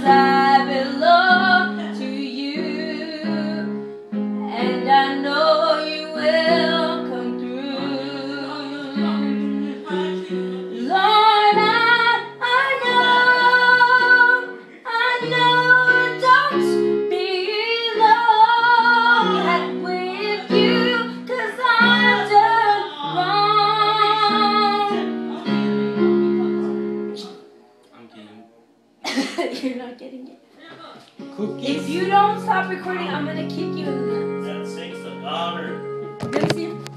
'cause I belong to you, and I know you will come through. Lord, I know, don't belong with you, 'cause I've done wrong. I'm kidding. You're not getting it. Cookies. If you don't stop recording, I'm gonna kick you in the nuts. That sings the daughter. Let me see it.